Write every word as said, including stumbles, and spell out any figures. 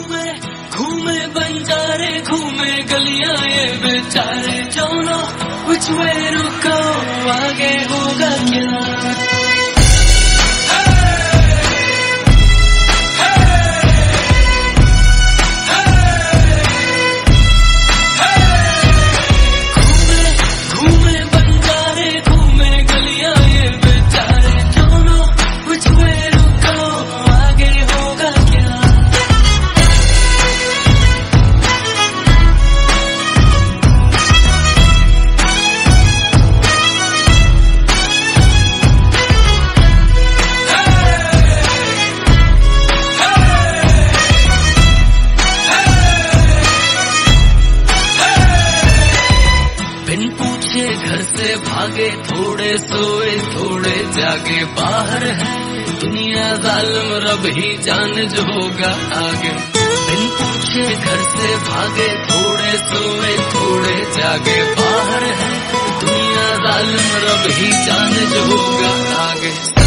घूमे घूमे बंजारे घूमे गलियां ये बेचारे don't know which way to go आगे होगा क्या। घर से भागे थोड़े सोए थोड़े जागे बाहर है दुनिया जालिम रब ही जाने जो होगा आगे। बिन पूछे घर से भागे थोड़े सोए थोड़े जागे बाहर है दुनिया जालिम रब ही जाने जो होगा आगे।